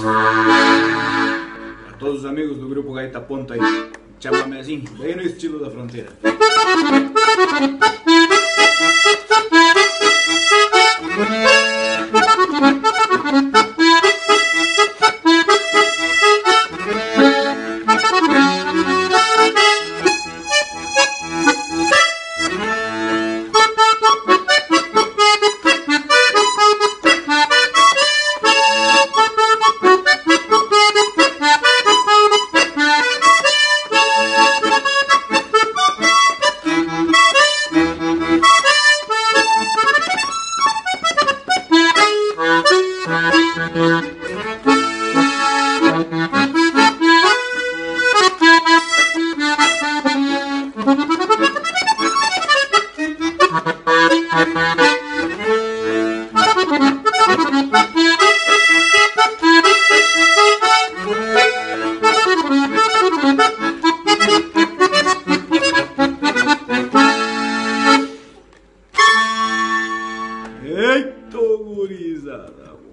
A todos os amigos do grupo Gaita Ponta aí, chamamezinho, bem no estilo da fronteira. Eita, gurizada!